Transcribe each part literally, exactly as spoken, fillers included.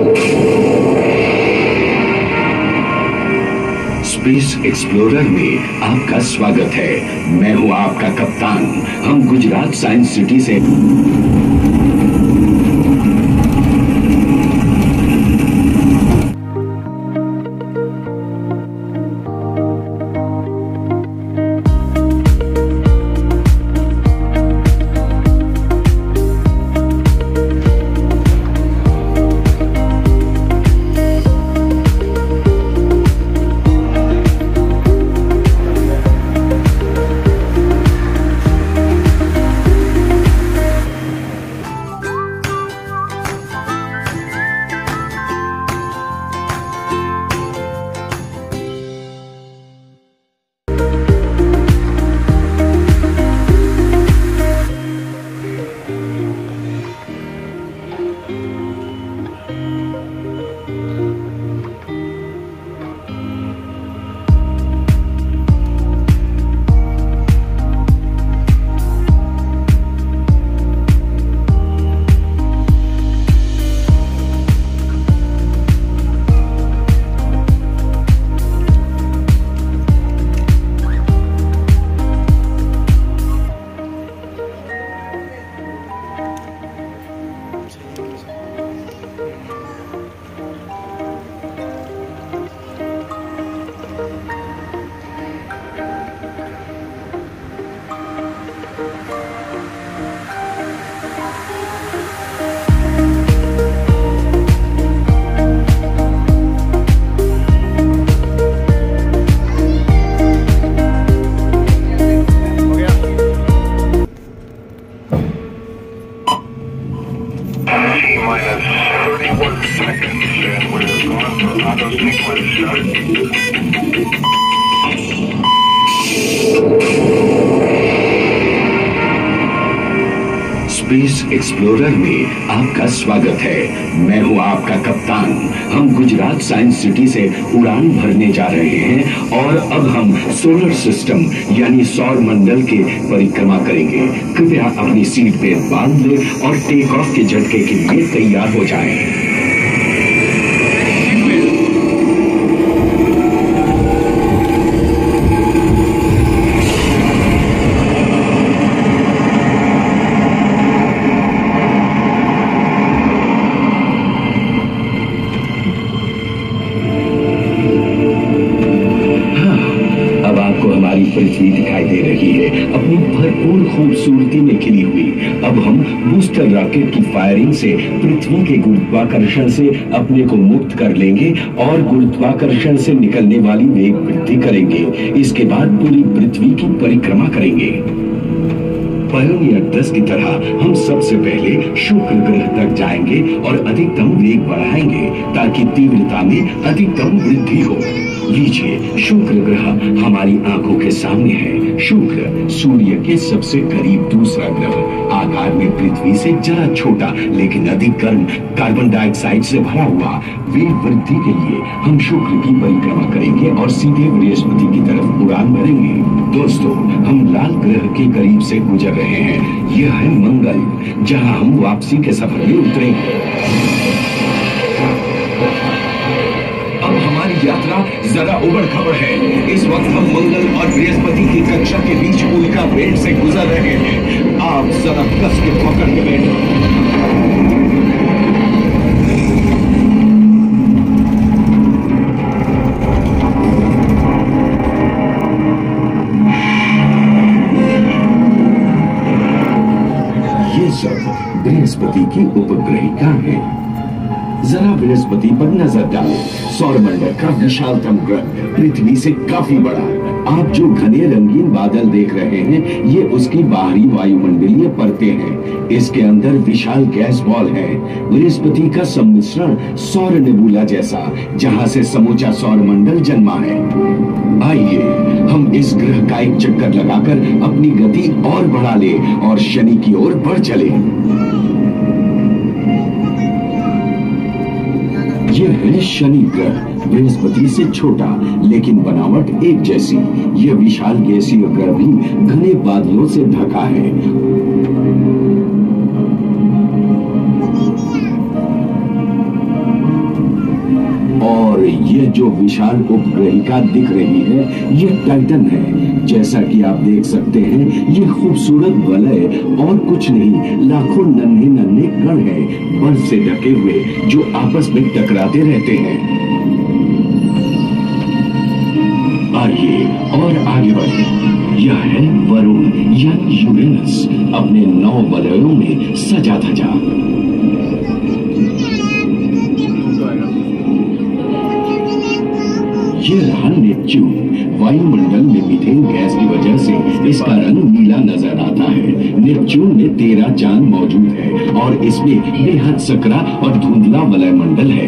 Space explorer में आपका स्वागत है। मैं हूं आपका कप्तान। हम गुजरात साइंस सिटी से स्पेस एक्सप्लोरर में आपका स्वागत है। मैं हूं आपका कप्तान। हम गुजरात साइंस सिटी से उड़ान भरने जा रहे हैं और अब हम सोलर सिस्टम यानी सौर मंडल के परिक्रमा करेंगे। कृपया अपनी सीट बेल्ट बांध लें और टेक ऑफ के झटके के लिए तैयार हो जाएं। पृथ्वी दिखाई दे रही है, अपनी भरपूर खूबसूरती में खिली हुई। अब हम बूस्टर रॉकेट की फायरिंग से पृथ्वी के गुरुत्वाकर्षण से अपने को मुक्त कर लेंगे और गुरुत्वाकर्षण से निकलने वाली वेग वृद्धि करेंगे। इसके बाद पूरी पृथ्वी की परिक्रमा करेंगे। पायोनियर दस की तरह हम सबसे पहले शुक्र ग्रह तक जाएंगे और अधिकतम वेग बढ़ाएंगे ताकि तीव्रता में अधिकतम वृद्धि हो। लीजिए, शुक्र ग्रह हमारी आंखों के सामने है। शुक्र सूर्य के सबसे करीब दूसरा ग्रह, आकार में पृथ्वी से जरा छोटा लेकिन अधिक गर्म, कार्बन डाइऑक्साइड से भरा हुआ। वेग वृद्धि के लिए हम शुक्र की परिक्रमा करेंगे और सीधे बृहस्पति की तरफ उड़ान भरेंगे। दोस्तों, हम लाल ग्रह के करीब से गुजर रहे हैं। यह है मंगल, जहां हम वापसी के सफर में उतरेंगे। अब हमारी यात्रा जरा उबड़ खबड़ है। इस वक्त हम मंगल और बृहस्पति की कक्षा के बीच उल्का बेल्ट से गुजर रहे हैं। आप जरा कस के पकड़ के बैठो। ये सब बृहस्पति की उपग्रहिका है। जरा बृहस्पति पर नजर डालो। सौरमंडल का विशालतम ग्रह पृथ्वी से काफी बड़ा। आप जो घने रंगीन बादल देख रहे हैं, ये उसकी बाहरी वायुमंडलीय परतें हैं। इसके अंदर विशाल गैस बॉल है। बृहस्पति का सम्मिश्रण सौर नेबुला जैसा, जहां से समूचा सौरमंडल जन्मा है। आइए हम इस ग्रह का एक चक्कर लगाकर अपनी गति और बढ़ा ले और शनि की ओर बढ़ चले। यह है शनि ग्रह, बृहस्पति से छोटा लेकिन बनावट एक जैसी। यह विशाल गैसीय ग्रह भी घने बादलों से ढका है। ये जो विशाल उपग्रहिका दिख रही है ये टाइटन है। जैसा कि आप देख सकते हैं ये खूबसूरत वलय और कुछ नहीं लाखों नन्हे नन्हे कण हैं बर्फ से ढके हुए जो आपस में टकराते रहते हैं। आइए और आगे बढ़े। यह है वरुण यानी यूरेनस अपने नौ वलयों में सजा धजा। ये रहा नेपच्यून। वायुमंडल में मीथेन गैस की वजह से इसका रंग नीला नजर आता है। नेपच्यून में तेरह चांद मौजूद है और इसमें बेहद सकरा और धुंधला वलयमंडल है।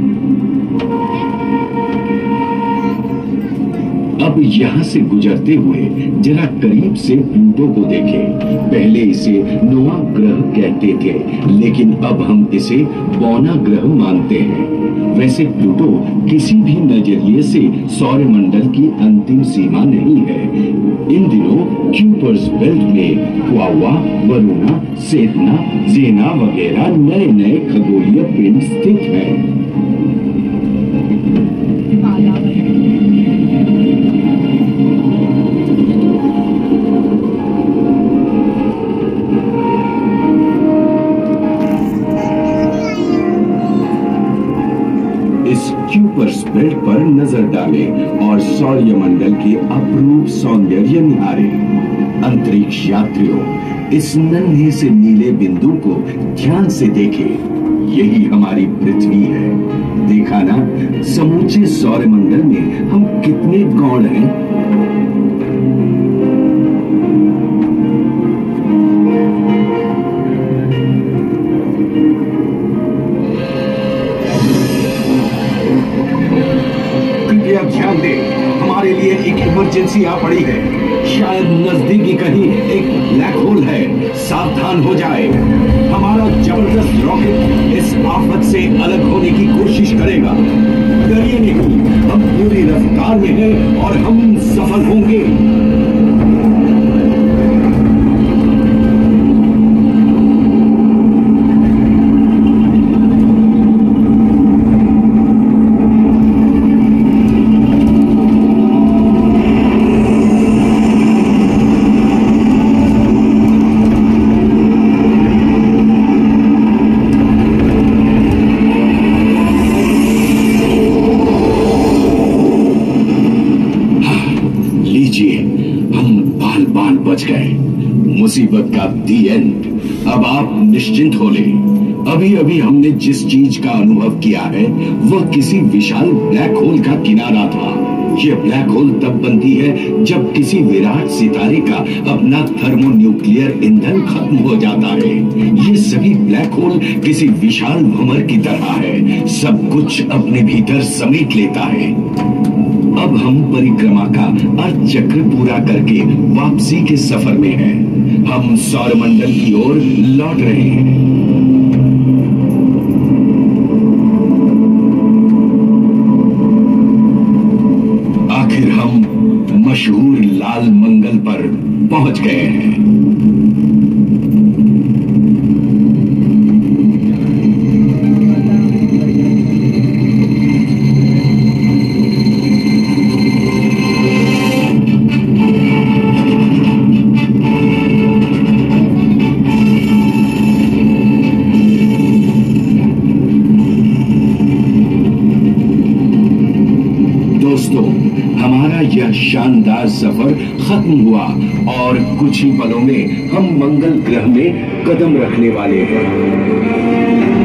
अब यहाँ से गुजरते हुए जरा करीब से प्लूटो को देखें। पहले इसे नोआ ग्रह कहते थे, लेकिन अब हम इसे बौना ग्रह मानते हैं। वैसे प्लूटो किसी भी नजरिए से सौरमंडल की अंतिम सीमा नहीं है। इन दिनों क्यूपर्स बेल्ट में क्वावा, वरुणा, सेदना, जेना वगैरह नए नए खगोलीय पिंड स्थित हैं। क्यूपर्स बेल्ट पर नजर डालें और सौरमंडल के अपूर्व सौंदर्य निहारें। अंतरिक्ष यात्रियों, इस नन्हे से नीले बिंदु को ध्यान से देखें। यही हमारी पृथ्वी है। देखा ना, समूचे सौरमंडल में हम कितने गौण हैं। ध्यान दें, हमारे लिए एक इमरजेंसी आ पड़ी है। शायद नजदीकी कहीं एक ब्लैक होल है। सावधान हो जाए। हमारा जबरदस्त रॉकेट इस आफत से अलग होने की कोशिश करेगा। डरिए नहीं, हम पूरी रफ्तार में हैं और हम सफल होंगे। मुसीबत का दी एंड। अब आप निश्चिंत हो लें। अभी अभी हमने जिस चीज का अनुभव किया है वह किसी विशाल ब्लैक होल का किनारा था। यह ब्लैक होल तब बनती है जब किसी विराट सितारे का अपना थर्मोन्यूक्लियर ईंधन खत्म हो जाता है। ये सभी ब्लैक होल किसी विशाल भंवर की तरह है, सब कुछ अपने भीतर समेट लेता है। अब हम परिक्रमा का अर्थ चक्र पूरा करके वापसी के सफर में हैं। हम सौरमंडल की ओर लौट रहे हैं। आखिर हम मशहूर लाल मंगल पर पहुंच गए हैं। दोस्तों, हमारा यह शानदार सफर खत्म हुआ और कुछ ही पलों में हम मंगल ग्रह में कदम रखने वाले हैं।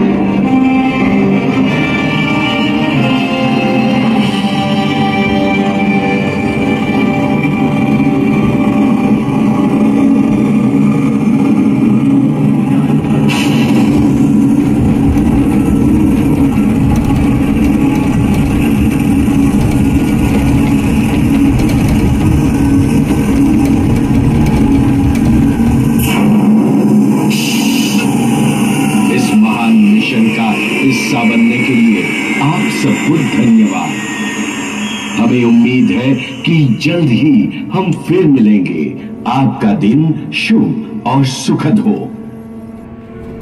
हिस्सा बनने के लिए आप सबको धन्यवाद। हमें उम्मीद है कि जल्द ही हम फिर मिलेंगे। आपका दिन शुभ और सुखद हो।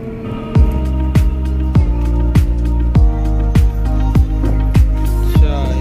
अच्छा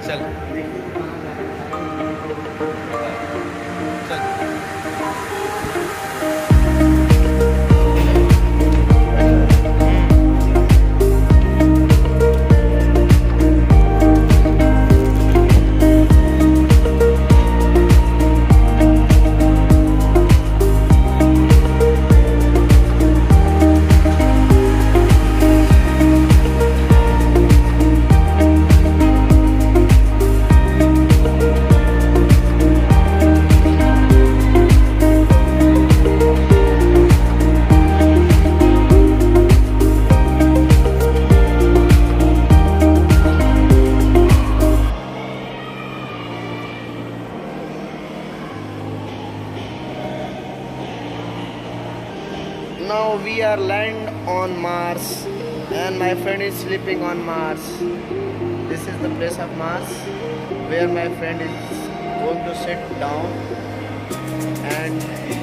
चल Now we are land on Mars and my friend is sleeping on Mars. This is the place of Mars where my friend is going to sit down, and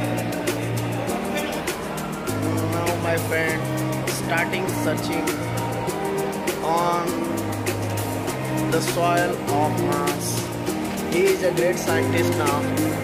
now my friend starting searching on the soil of Mars. He is a great scientist now.